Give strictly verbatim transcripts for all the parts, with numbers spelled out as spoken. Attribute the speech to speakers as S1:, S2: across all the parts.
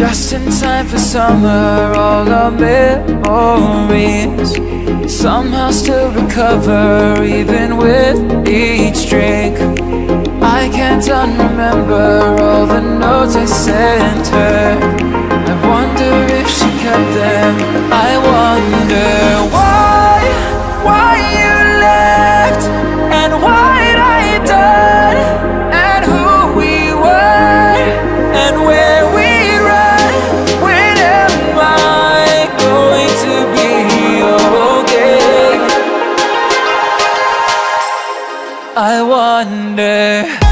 S1: Just in time for summer, all our memories somehow still recover, even with each drink. I can't unremember all the notes I sent her. I wonder if she kept them. I wonder why, why you left, and what I done, and who we were, and where we run. When am I going to be okay? I wonder.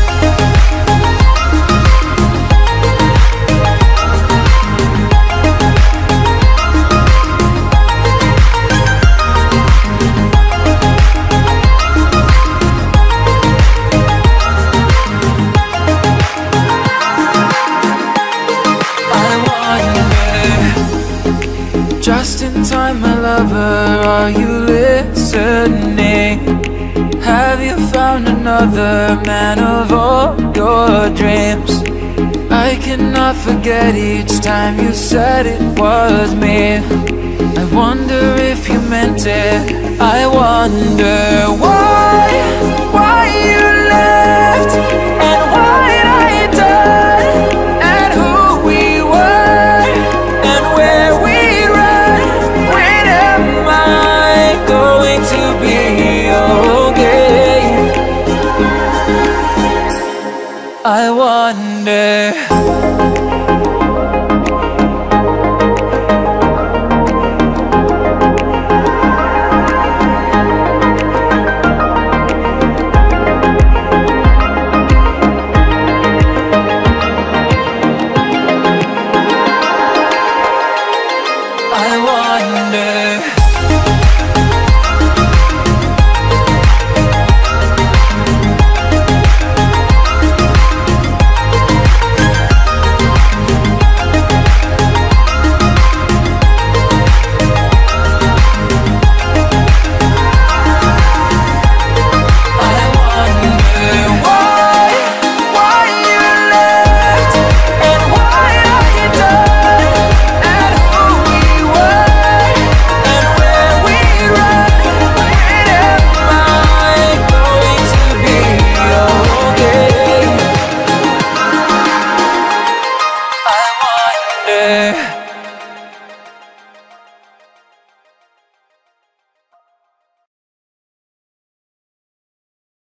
S1: Just in time, my lover, are you listening? Have you found another man of all your dreams? I cannot forget each time you said it was me. I wonder if you meant it. I wonder why, why you left, and what I done, and who we were, and where we run. When am I going to be okay? I wonder.